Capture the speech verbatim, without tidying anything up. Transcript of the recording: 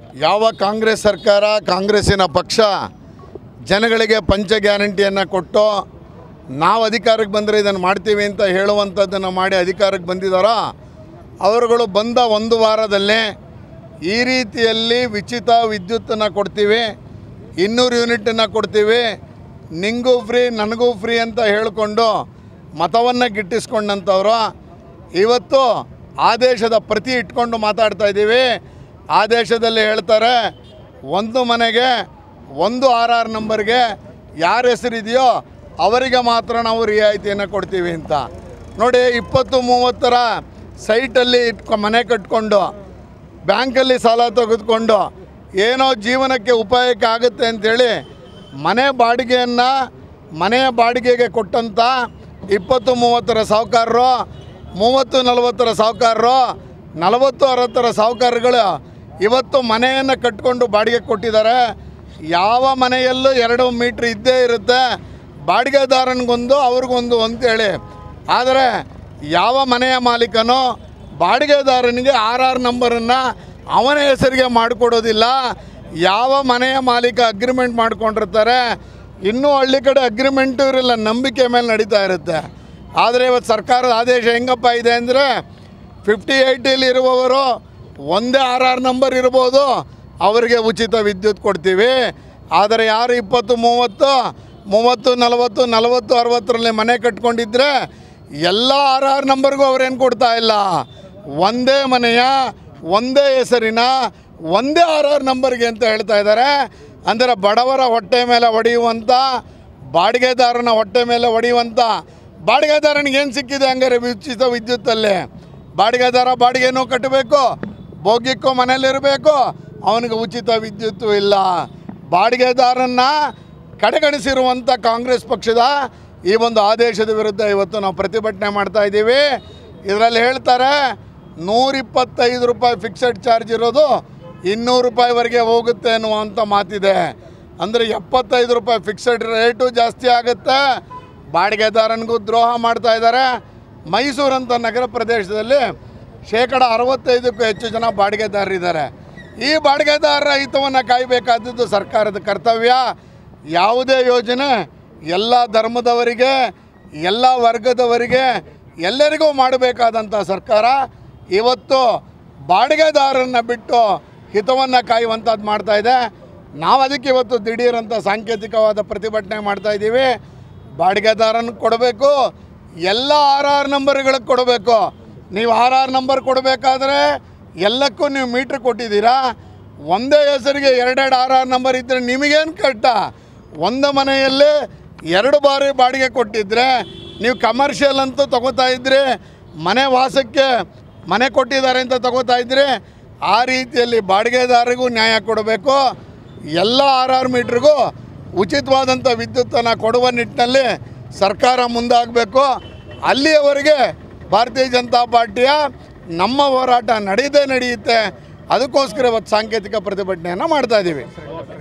ಯಾವ ಕಾಂಗ್ರೆಸ್ ಸರ್ಕಾರ ಕಾಂಗ್ರೆಸ್ಸಿನ ಪಕ್ಷ ಜನಗಳಿಗೆ ಪಂಚ ಗ್ಯಾರಂಟಿಯನ್ನು ಕೊಟ್ಟು ನಾವು ಅಧಿಕಾರಕ್ಕೆ ಬಂದರೆ ಇದನ್ನು ಮಾಡ್ತೀವಿ ಅಂತ ಹೇಳುವಂಥದ್ದನ್ನು ಮಾಡಿ ಅಧಿಕಾರಕ್ಕೆ ಬಂದಿದ್ದಾರೋ ಅವರುಗಳು ಬಂದ ಒಂದು ವಾರದಲ್ಲೇ ಈ ರೀತಿಯಲ್ಲಿ ಉಚಿತ ವಿದ್ಯುತ್ತನ್ನು ಕೊಡ್ತೀವಿ, ಇನ್ನೂರು ಯೂನಿಟನ್ನು ಕೊಡ್ತೀವಿ, ನಿಂಗೂ ಫ್ರೀ ನನಗೂ ಫ್ರೀ ಅಂತ ಹೇಳಿಕೊಂಡು ಮತವನ್ನು ಗಿಟ್ಟಿಸ್ಕೊಂಡಂಥವ್ರು ಇವತ್ತು ಆದೇಶದ ಪ್ರತಿ ಇಟ್ಕೊಂಡು ಮಾತಾಡ್ತಾ ಇದ್ದೀವಿ. ಆದೇಶದಲ್ಲಿ ಹೇಳ್ತಾರೆ ಒಂದು ಮನೆಗೆ ಒಂದು ಆರ್ ಆರ್ ನಂಬರ್ಗೆ ಯಾರ ಹೆಸರಿದೆಯೋ ಅವರಿಗೆ ಮಾತ್ರ ನಾವು ರಿಯಾಯಿತಿಯನ್ನು ಕೊಡ್ತೀವಿ ಅಂತ. ನೋಡಿ, ಇಪ್ಪತ್ತು ಮೂವತ್ತರ ಸೈಟಲ್ಲಿ ಇಟ್ಕೊ ಮನೆ ಕಟ್ಕೊಂಡು ಬ್ಯಾಂಕಲ್ಲಿ ಸಾಲ ತೆಗೆದುಕೊಂಡು ಏನೋ ಜೀವನಕ್ಕೆ ಉಪಾಯಕ್ಕೆ ಆಗುತ್ತೆ ಅಂಥೇಳಿ ಮನೆ ಬಾಡಿಗೆಯನ್ನು ಮನೆಯ ಬಾಡಿಗೆಗೆ ಕೊಟ್ಟಂಥ ಇಪ್ಪತ್ತು ಮೂವತ್ತರ ಸಾಹುಕಾರರು, ಮೂವತ್ತು ನಲವತ್ತರ ಸಾಹುಕಾರರು, ನಲವತ್ತು ಅರವತ್ತರ ಸಾಹುಕಾರಗಳು ಇವತ್ತು ಮನೆಯನ್ನು ಕಟ್ಕೊಂಡು ಬಾಡಿಗೆ ಕೊಟ್ಟಿದ್ದಾರೆ. ಯಾವ ಮನೆಯಲ್ಲೂ ಎರಡು ಮೀಟ್ರ್ ಇದ್ದೇ ಇರುತ್ತೆ, ಬಾಡಿಗೆದಾರನಿಗೊಂದು ಅವ್ರಿಗೊಂದು ಅಂತೇಳಿ. ಆದರೆ ಯಾವ ಮನೆಯ ಮಾಲೀಕನೋ ಬಾಡಿಗೆದಾರನಿಗೆ ಆರ್ ಆರ್ ನಂಬರನ್ನು ಅವನ ಹೆಸರಿಗೆ ಮಾಡಿಕೊಡೋದಿಲ್ಲ. ಯಾವ ಮನೆಯ ಮಾಲೀಕ ಅಗ್ರಿಮೆಂಟ್ ಮಾಡ್ಕೊಂಡಿರ್ತಾರೆ, ಇನ್ನೂ ಹಳ್ಳಿ ಕಡೆ ಅಗ್ರಿಮೆಂಟು ಇರಲ್ಲ, ನಂಬಿಕೆ ಮೇಲೆ ನಡೀತಾ ಇರುತ್ತೆ. ಆದರೆ ಇವತ್ತು ಸರ್ಕಾರದ ಆದೇಶ ಹೆಂಗಪ್ಪ ಇದೆ ಅಂದರೆ ಫಿಫ್ಟಿ ಏಯ್ಟಿಲಿ ಇರುವವರು ಒಂದೇ ಆರ್ ಆರ್ ನಂಬರ್ ಇರ್ಬೋದು, ಅವರಿಗೆ ಉಚಿತ ವಿದ್ಯುತ್ ಕೊಡ್ತೀವಿ. ಆದರೆ ಯಾರು ಇಪ್ಪತ್ತು ಮೂವತ್ತು ಮೂವತ್ತು ನಲವತ್ತು ನಲವತ್ತು ಅರವತ್ತರಲ್ಲಿ ಮನೆ ಕಟ್ಕೊಂಡಿದ್ರೆ ಎಲ್ಲ ಆರ್ ಆರ್ ನಂಬರ್ಗೂ ಅವರೇನು ಕೊಡ್ತಾ ಇಲ್ಲ, ಒಂದೇ ಮನೆಯ ಒಂದೇ ಹೆಸರಿನ ಒಂದೇ ಆರ್ ಆರ್ ನಂಬರ್ಗೆ ಅಂತ ಹೇಳ್ತಾ ಇದ್ದಾರೆ. ಅಂದರೆ ಬಡವರ ಹೊಟ್ಟೆ ಮೇಲೆ ಹೊಡೆಯುವಂಥ, ಬಾಡಿಗೆದಾರನ ಹೊಟ್ಟೆ ಮೇಲೆ ಹೊಡೆಯುವಂಥ, ಬಾಡಿಗೆದಾರನಿಗೆ ಏನು ಸಿಕ್ಕಿದೆ ಹಂಗಾರೆ ಉಚಿತ ವಿದ್ಯುತ್ತಲ್ಲಿ? ಬಾಡಿಗೆದಾರ ಬಾಡಿಗೆನೂ ಕಟ್ಟಬೇಕು, ಭೋಗ್ಯಕ್ಕೂ ಮನೇಲಿರಬೇಕು, ಅವನಿಗೆ ಉಚಿತ ವಿದ್ಯುತ್ತು ಇಲ್ಲ. ಬಾಡಿಗೆದಾರನ್ನ ಕಡೆಗಣಿಸಿರುವಂಥ ಕಾಂಗ್ರೆಸ್ ಪಕ್ಷದ ಈ ಒಂದು ಆದೇಶದ ವಿರುದ್ಧ ಇವತ್ತು ನಾವು ಪ್ರತಿಭಟನೆ ಮಾಡ್ತಾ ಇದ್ದೀವಿ. ಇದರಲ್ಲಿ ಹೇಳ್ತಾರೆ ನೂರಿಪ್ಪತ್ತೈದು ರೂಪಾಯಿ ಫಿಕ್ಸೆಡ್ ಚಾರ್ಜ್ ಇರೋದು ಇನ್ನೂರು ರೂಪಾಯಿವರೆಗೆ ಹೋಗುತ್ತೆ ಅನ್ನುವಂಥ ಮಾತಿದೆ. ಅಂದರೆ ಎಪ್ಪತ್ತೈದು ರೂಪಾಯಿ ಫಿಕ್ಸೆಡ್ ರೇಟು ಜಾಸ್ತಿ ಆಗುತ್ತೆ, ಬಾಡಿಗೆದಾರನಿಗೂ ದ್ರೋಹ ಮಾಡ್ತಾ ಇದ್ದಾರೆ. ಮೈಸೂರಂಥ ನಗರ ಪ್ರದೇಶದಲ್ಲಿ ಶೇಕಡ ಅರವತ್ತೈದಕ್ಕೂ ಹೆಚ್ಚು ಜನ ಬಾಡಿಗೆದಾರರಿದ್ದಾರೆ. ಈ ಬಾಡಿಗೆದಾರರ ಹಿತವನ್ನು ಕಾಯಬೇಕಾದದ್ದು ಸರ್ಕಾರದ ಕರ್ತವ್ಯ. ಯಾವುದೇ ಯೋಜನೆ ಎಲ್ಲ ಧರ್ಮದವರಿಗೆ, ಎಲ್ಲ ವರ್ಗದವರಿಗೆ, ಎಲ್ಲರಿಗೂ ಮಾಡಬೇಕಾದಂಥ ಸರ್ಕಾರ ಇವತ್ತು ಬಾಡಿಗೆದಾರರನ್ನು ಬಿಟ್ಟು ಹಿತವನ್ನು ಕಾಯುವಂಥದ್ದು ಮಾಡ್ತಾಯಿದೆ. ನಾವು ಅದಕ್ಕೆ ಇವತ್ತು ದಿಢೀರಂಥ ಸಾಂಕೇತಿಕವಾದ ಪ್ರತಿಭಟನೆ ಮಾಡ್ತಾಯಿದ್ದೀವಿ. ಬಾಡಿಗೆದಾರನ ಕೊಡಬೇಕು, ಎಲ್ಲ ಆರ್ ಆರ್ ನಂಬರ್ಗಳಿಗೆ ಕೊಡಬೇಕು. ನೀವು ಆರ್ ಆರ್ ನಂಬರ್ ಕೊಡಬೇಕಾದ್ರೆ ಎಲ್ಲಕ್ಕೂ ನೀವು ಮೀಟ್ರ್ ಕೊಟ್ಟಿದ್ದೀರಾ. ಒಂದೇ ಹೆಸರಿಗೆ ಎರಡೆರಡು ಆರ್ ಆರ್ ನಂಬರ್ ಇದ್ದರೆ ನಿಮಗೇನು ಕಟ್ಟ? ಒಂದು ಮನೆಯಲ್ಲಿ ಎರಡು ಬಾರಿ ಬಾಡಿಗೆ ಕೊಟ್ಟಿದ್ದರೆ ನೀವು ಕಮರ್ಷಿಯಲ್ ಅಂತೂ ತೊಗೋತಾ ಇದ್ರಿ, ಮನೆ ವಾಸಕ್ಕೆ ಮನೆ ಕೊಟ್ಟಿದ್ದಾರೆ ಅಂತ ತೊಗೋತಾ ಇದ್ರಿ. ಆ ರೀತಿಯಲ್ಲಿ ಬಾಡಿಗೆದಾರರಿಗೂ ನ್ಯಾಯ ಕೊಡಬೇಕು, ಎಲ್ಲ ಆರ್ ಆರ್ ಮೀಟ್ರಿಗೂ ಉಚಿತವಾದಂಥ ವಿದ್ಯುತ್ತನ್ನು ಕೊಡುವ ನಿಟ್ಟಿನಲ್ಲಿ ಸರ್ಕಾರ ಮುಂದಾಗಬೇಕು. ಅಲ್ಲಿಯವರೆಗೆ ಭಾರತೀಯ ಜನತಾ ಪಾರ್ಟಿಯ ನಮ್ಮ ಹೋರಾಟ ನಡೆಯದೇ ನಡೆಯುತ್ತೆ. ಅದಕ್ಕೋಸ್ಕರ ಇವತ್ತು ಸಾಂಕೇತಿಕ ಪ್ರತಿಭಟನೆಯನ್ನು ಮಾಡ್ತಾಯಿದ್ದೀವಿ.